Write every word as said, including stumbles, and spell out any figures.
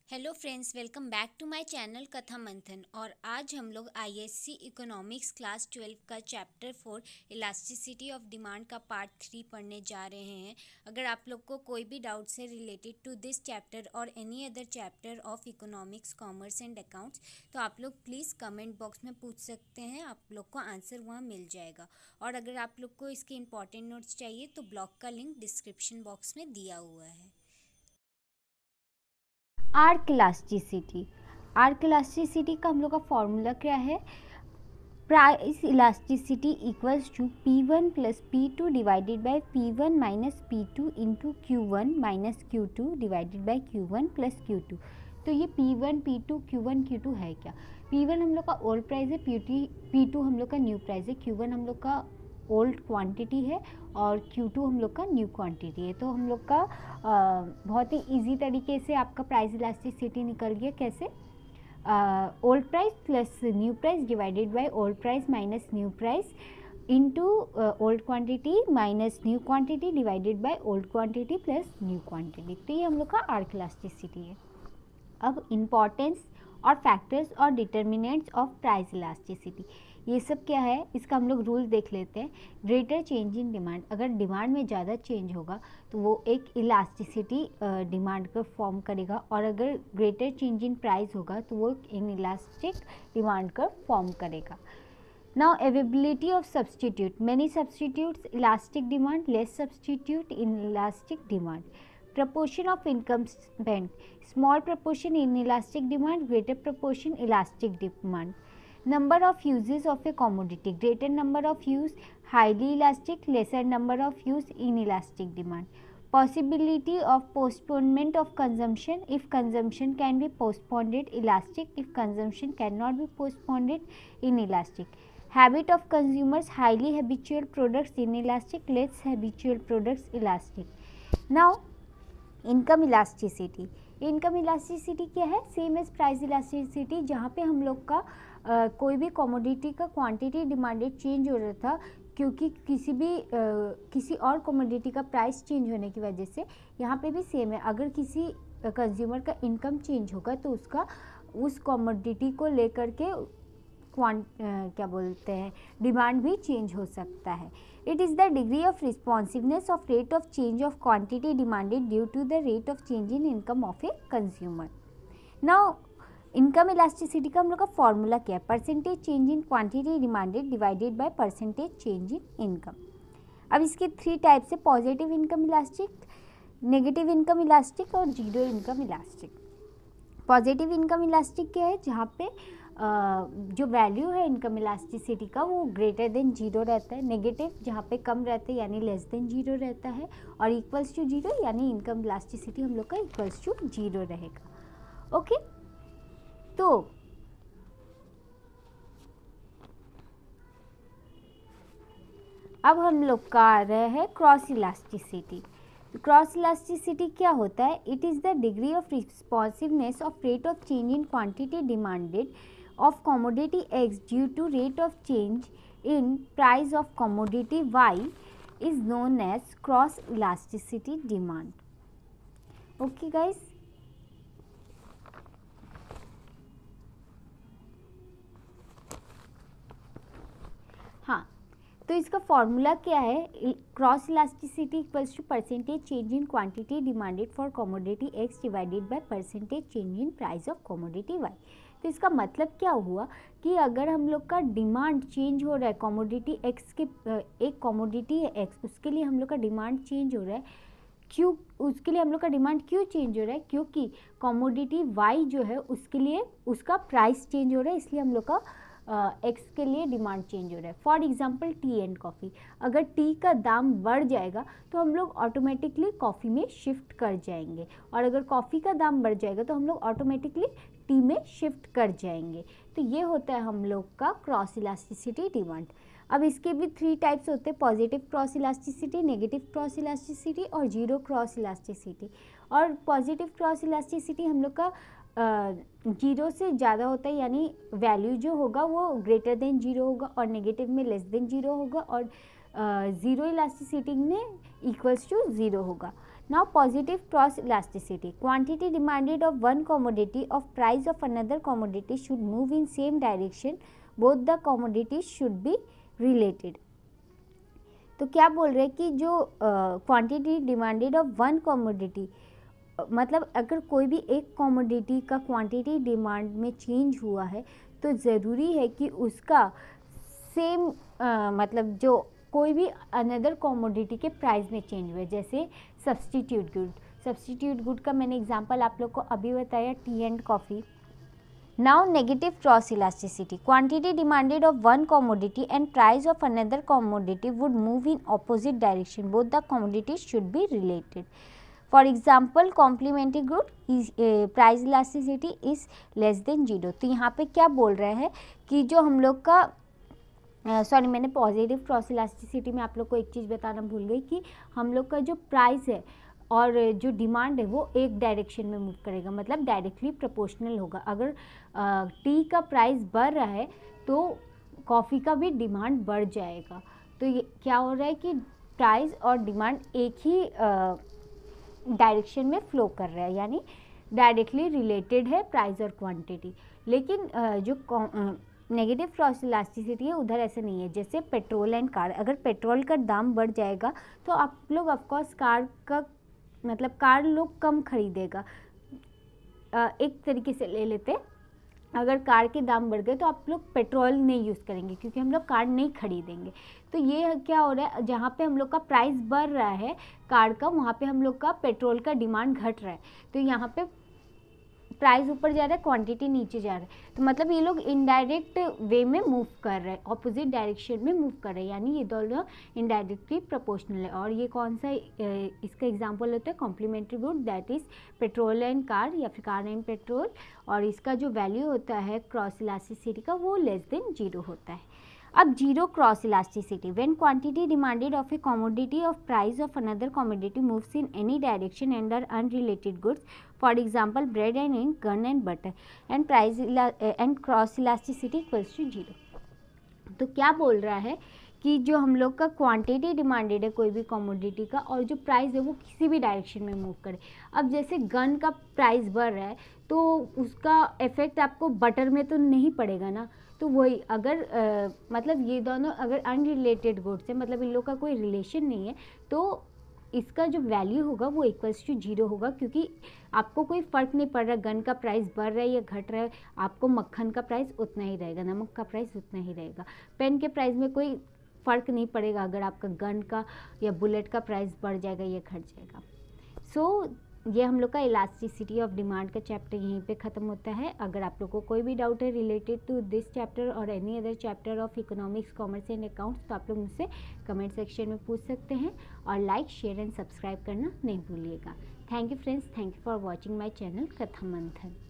Hello friends, welcome back to my channel Katha Manthan. और आज हम लोग आईएससी इकोनॉमिक्स क्लास ट्वेल्व का chapter four elasticity of demand का पार्ट थ्री पढ़ने जा रहे हैं। अगर आप लोग को कोई भी डाउट्स है रिलेटेड टू दिस चैप्टर और any other chapter of economics, commerce and accounts, तो आप लोग प्लीज़ कमेंट बॉक्स में पूछ सकते हैं। आप लोग को आंसर वहाँ मिल जाएगा। और अगर आप लोग को इसके इंपॉर्टेंट नोट्स चाहिए तो ब्लॉग का लिंक डिस्क्रिप्शन बॉक्स में दिया हुआ है। आर्क इलास्टिसिटी आर्क इलास्टिसिटी का हम लोग का फॉर्मूला क्या है? Price elasticity equals to P one plus P two divided by P one minus P two into Q one minus Q two divided by Q one plus Q two. तो ये P one P two Q one Q two है क्या? P one हम लोग का old price है, P two P two हम लोग का न्यू प्राइस है, क्यू वन हम लोग का ओल्ड क्वांटिटी है और क्यू टू हम लोग का न्यू क्वांटिटी है। तो हम लोग का आ, बहुत ही इजी तरीके से आपका प्राइस इलास्टिसिटी निकल गया। कैसे? Old price plus new price divided by old price minus new price into old quantity minus new quantity divided by old quantity plus new quantity. तो ये हम लोग का आर्क इलास्टिसिटी है। अब इम्पॉर्टेंस और फैक्टर्स और डिटर्मिनेंट्स ऑफ प्राइस इलास्टिसिटी, ये सब क्या है इसका हम लोग रूल देख लेते हैं। ग्रेटर चेंज इन डिमांड, अगर डिमांड में ज़्यादा चेंज होगा तो वो एक इलास्टिसिटी डिमांड को फॉर्म करेगा, और अगर ग्रेटर चेंज इन प्राइस होगा तो वो इन इलास्टिक डिमांड को फॉर्म करेगा। Now availability of substitute, many substitutes elastic demand, less substitute inelastic demand. Proportion of income spent, small proportion inelastic demand, greater proportion elastic demand. Number of uses of a commodity, greater number of use highly elastic, lesser number of use inelastic demand. Possibility of postponement of consumption, if consumption can be postponed elastic, if consumption cannot be postponed inelastic. Habit of consumers, highly habitual products inelastic, less habitual products elastic. Now income elasticity, income elasticity क्या है? Same as price elasticity, जहाँ पे हम लोग का आ, कोई भी commodity का क्वांटिटी डिमांडेड चेंज हो रहा था क्योंकि किसी भी आ, किसी और कमोडिटी का प्राइस चेंज होने की वजह से, यहाँ पे भी सेम है। अगर किसी कंज्यूमर का इनकम चेंज होगा तो उसका उस कमोडिटी को लेकर के क्वांट क्या बोलते हैं डिमांड भी चेंज हो सकता है। It is the degree of responsiveness of rate of change of quantity demanded due to the rate of change in income of a consumer. Now income elasticity का हम लोग का फॉर्मूला क्या है? Percentage change in quantity demanded divided by percentage change in income. अब इसके three types है: positive income elastic, negative income elastic और zero income elastic. Positive income elastic क्या है? जहाँ पे Uh, जो वैल्यू है इनकम इलास्टिसिटी का वो ग्रेटर देन जीरो रहता है। नेगेटिव जहाँ पे कम रहता है यानी लेस देन जीरो रहता है, और इक्वल्स टू जीरो यानी इनकम इलास्टिसिटी हम लोग का इक्वल्स टू जीरो रहेगा। ओके, तो अब हम लोग का आ रहा है क्रॉस इलास्टिसिटी। क्रॉस इलास्टिसिटी क्या होता है? It is the degree of responsiveness of rate of change in quantity demanded of commodity X due to rate of change in price of commodity Y is known as cross elasticity demand. Okay guys, हाँ, तो इसका formula क्या है? Cross elasticity equals to percentage change in quantity demanded for commodity X divided by percentage change in price of commodity Y. तो इसका मतलब क्या हुआ कि अगर हम लोग का डिमांड चेंज हो रहा है कमोडिटी एक्स के, एक कमोडिटी है एक्स, उसके लिए हम लोग का डिमांड चेंज हो रहा है। क्यों उसके लिए हम लोग का डिमांड क्यों चेंज हो रहा है? क्योंकि कमोडिटी वाई जो है उसके लिए उसका प्राइस चेंज हो रहा है, इसलिए हम लोग का एक्स uh, के लिए डिमांड चेंज हो रहा है। For example tea and coffee, अगर टी का दाम बढ़ जाएगा तो हम लोग ऑटोमेटिकली कॉफ़ी में शिफ्ट कर जाएंगे, और अगर कॉफ़ी का दाम बढ़ जाएगा तो हम लोग ऑटोमेटिकली टी में शिफ्ट कर जाएंगे। तो ये होता है हम लोग का क्रॉस इलास्टिसिटी डिमांड। अब इसके भी थ्री टाइप्स होते हैं: positive cross elasticity, negative cross elasticity और जीरो क्रॉस इलास्टिसिटी। और पॉजिटिव क्रॉस इलास्टिसिटी हम लोग का जीरो से ज़्यादा होता है, यानी वैल्यू जो होगा वो ग्रेटर देन जीरो होगा, और नेगेटिव में लेस देन जीरो होगा, और ज़ीरो इलास्टिसिटी में इक्वल्स टू ज़ीरो होगा। Now positive cross elasticity. Quantity demanded of one commodity of price of another commodity should move in same direction. Both the commodities should be related. तो क्या बोल रहे हैं कि जो quantity demanded of one commodity, मतलब अगर कोई भी एक कमोडिटी का क्वांटिटी डिमांड में चेंज हुआ है तो ज़रूरी है कि उसका सेम मतलब जो कोई भी अनदर कमोडिटी के प्राइस में चेंज हुए, जैसे सब्सटीट्यूट गुड। सब्सटीट्यूट गुड का मैंने एग्जांपल आप लोग को अभी बताया, tea and coffee. Now negative cross elasticity. Quantity demanded of one commodity and price of another commodity would move in opposite direction. Both the commodities should be related. For example, complementary good is uh, price elasticity is less than zero. तो यहाँ पे क्या बोल रहे हैं कि जो हम लोग का सॉरी uh, मैंने पॉजिटिव क्रॉस इलास्टिसिटी में आप लोग को एक चीज़ बताना भूल गई कि हम लोग का जो प्राइस है और जो डिमांड है वो एक डायरेक्शन में मूव करेगा, मतलब डायरेक्टली प्रोपोर्शनल होगा। अगर टी का प्राइस बढ़ रहा है तो कॉफ़ी का भी डिमांड बढ़ जाएगा। तो ये क्या हो रहा है कि प्राइस और डिमांड एक ही डायरेक्शन में फ्लो कर रहा है, यानी डायरेक्टली रिलेटेड है प्राइस और क्वांटिटी। लेकिन uh, जो नेगेटिव क्रॉस इलास्टिसिटी है उधर ऐसे नहीं है। जैसे पेट्रोल एंड कार, अगर पेट्रोल का दाम बढ़ जाएगा तो आप लोग ऑफकोर्स कार का मतलब कार लोग कम खरीदेगा। एक तरीके से ले लेते, अगर कार के दाम बढ़ गए तो आप लोग पेट्रोल नहीं यूज़ करेंगे क्योंकि हम लोग कार नहीं खरीदेंगे। तो ये क्या हो रहा है, जहाँ पे हम लोग का प्राइस बढ़ रहा है कार का, वहाँ पे हम लोग का पेट्रोल का डिमांड घट रहा है। तो यहाँ पे प्राइस ऊपर जा रहा है, क्वांटिटी नीचे जा रहा है। तो मतलब ये लोग इनडायरेक्ट वे में मूव कर रहे हैं, ऑपोजिट डायरेक्शन में मूव कर रहे हैं, यानी ये दोनों इनडायरेक्टली प्रोपोर्शनल है। और ये कौन सा इसका एग्जांपल होता है, complementary good, that is petrol and car या फिर कार एंड पेट्रोल। और इसका जो वैल्यू होता है क्रॉस इलास्टिसिटी का वो लेस देन जीरो होता है। अब zero cross elasticity, when quantity demanded of a commodity of price of another commodity moves in any direction and are unrelated goods, for example bread and ink, gun and butter, and price and cross elasticity equals to zero. तो क्या बोल रहा है कि जो हम लोग का क्वांटिटी डिमांडेड है कोई भी कमोडिटी का और जो प्राइस है वो किसी भी डायरेक्शन में मूव करे। अब जैसे गन का प्राइस बढ़ रहा है तो उसका इफेक्ट आपको बटर में तो नहीं पड़ेगा ना। तो वही अगर आ, मतलब ये दोनों अगर अनरिलेटेड गुड्स है, मतलब इन लोग का कोई रिलेशन नहीं है, तो इसका जो वैल्यू होगा वो इक्वल्स टू जीरो होगा, क्योंकि आपको कोई फ़र्क नहीं पड़ रहा गन का प्राइस बढ़ रहा है या घट रहा है, आपको मक्खन का प्राइस उतना ही रहेगा, नमक का प्राइस उतना ही रहेगा। पेन के प्राइस में कोई फ़र्क नहीं पड़ेगा अगर आपका गन का या बुलेट का प्राइस बढ़ जाएगा या घट जाएगा। सो so, ये हम लोग का इलास्टिसिटी ऑफ डिमांड का चैप्टर यहीं पे ख़त्म होता है। अगर आप लोग को कोई भी डाउट है रिलेटेड टू दिस चैप्टर और any other chapter of economics, commerce and accounts, तो आप लोग मुझसे कमेंट सेक्शन में पूछ सकते हैं। और लाइक, शेयर एंड सब्सक्राइब करना नहीं भूलिएगा। Thank you friends, thank you for watching my channel Katha मंथन।